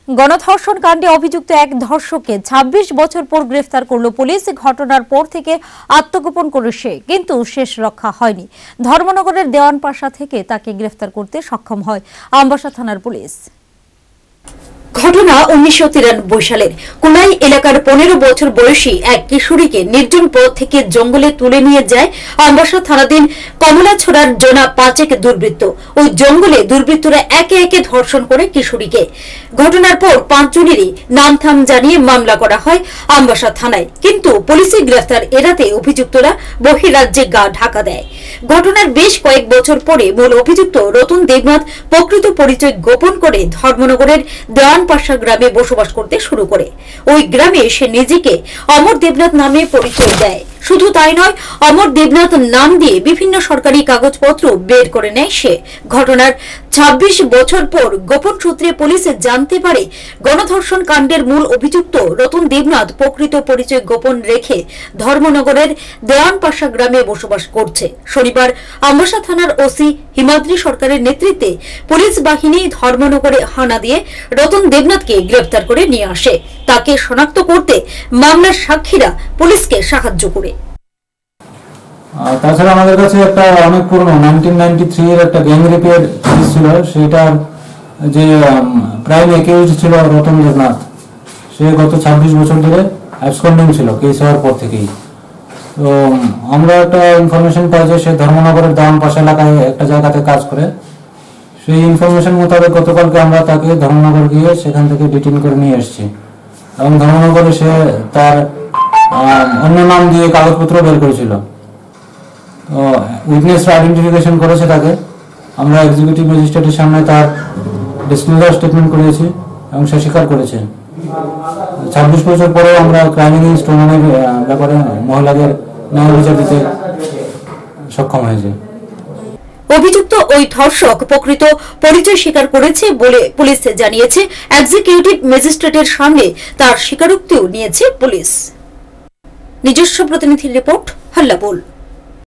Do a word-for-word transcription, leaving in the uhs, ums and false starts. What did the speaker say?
গণধর্ষণ কাণ্ডে অভিযুক্ত এক ধর্ষককে ছাব্বিশ বছর পর গ্রেফতার করল পুলিশ। ঘটনার পর থেকে আত্মগোপন করে সে, কিন্তু শেষ রক্ষা হয়নি। ধর্মনগরের দেওয়ানপাশা থেকে তাকে গ্রেফতার করতে সক্ষম হয় আমবাসা থানার পুলিশ। ঘটনা উনিশশো তিরানব্বই সালের কোনাই এলাকার পনেরো বছর বয়সী এক কিশোরীকে নির্জন পথ থেকে জঙ্গলে তুলে নিয়ে যায় আমবাসা থানাধীন কমলাছড়ার জোনা পাঁচেক দুর্বৃত্ত। ওই জঙ্গলে দুর্বৃত্তরা একে একে ধর্ষণ করে কিশোরীকে। ঘটনার পর পাঁচজনেরই নামথাম জানিয়ে মামলা করা হয় আমবাসা থানায়, কিন্তু পুলিশের গ্রেফতার এড়াতে অভিযুক্তরা বহিরাজ্যে গা ঢাকা দেয়। ঘটনার বেশ কয়েক বছর পরে মূল অভিযুক্ত রতন দেবনাথ প্রকৃত পরিচয় গোপন করে ধর্মনগরের দেওয়ানপাশা গ্রামে বসবাস করতে শুরু করে। ওই গ্রামে সে নিজেকে অমর দেবনাথ নামে পরিচয় দেয়। শুধু তাই নয়, অমর দেবনাথ নাম দিয়ে বিভিন্ন সরকারি কাগজপত্র বের করে নেয় সে। ঘটনার ছাব্বিশ বছর পর গোপন সূত্রে পুলিশ জানতে পারে গণধর্ষণ কাণ্ডের মূল অভিযুক্ত রতন দেবনাথ প্রকৃত পরিচয় গোপন রেখে ধর্মনগরের দেওয়ানপাশা গ্রামে বসবাস করছে। শনিবার আমবাসা থানার ওসি হিমাদ্রি সরকারের নেতৃত্বে পুলিশ বাহিনী ধর্মনগরে হানা দিয়ে রতন দেবনাথকে গ্রেফতার করে নিয়ে আসে। তাকে শনাক্ত করতে মামলার সাক্ষীরা পুলিশকে সাহায্য করে। তাছাড়া আমাদের কাছে একটা অনেক পুরনো নাইনটিন নাইনটি থ্রি এর একটা গ্যাং রেপের কেস ছিল। সেটার যে প্রাইম অ্যাকিউজড ছিল রতন দেবনাথ, সে গত ছাব্বিশ বছর ধরে অ্যাবসকন্ডিং ছিল কেস হওয়ার পর থেকেই। তো আমরা একটা ইনফরমেশন পাই যে সে ধর্মনগরের দেওয়ানপাশা এলাকায় একটা জায়গাতে কাজ করে। সেই ইনফরমেশন মোতাবেক গতকালকে আমরা তাকে ধর্মনগর গিয়ে সেখান থেকে ডিটেইন করে নিয়ে এসেছি, এবং ধর্মনগরে সে তার অন্য নাম দিয়ে কাগজপত্র বের করেছিল। তো উইটনেসরা আইডেন্টিফিকেশন করেছে তাকে। আমরা এক্সিকিউটিভ ম্যাজিস্ট্রেটের সামনে তার ডিসক্লোজার স্টেটমেন্ট করেছি এবং সে স্বীকার করেছে। ছাব্বিশ বছর পরেও আমরা ক্রাইম এগেইনস্ট ওমেনের ব্যাপারে মহিলাদের ন্যায় বিচার দিতে সক্ষম হয়েছে। অভিযুক্ত ওই ধর্ষক প্রকৃত পরিচয় স্বীকার করেছে বলে পুলিশ জানিয়েছে। এক্সিকিউটিভ ম্যাজিস্ট্রেটের সামনে তার স্বীকারোক্তিও নিয়েছে পুলিশ। নিজস্ব প্রতিনিধির রিপোর্ট, হাল্লাবোল।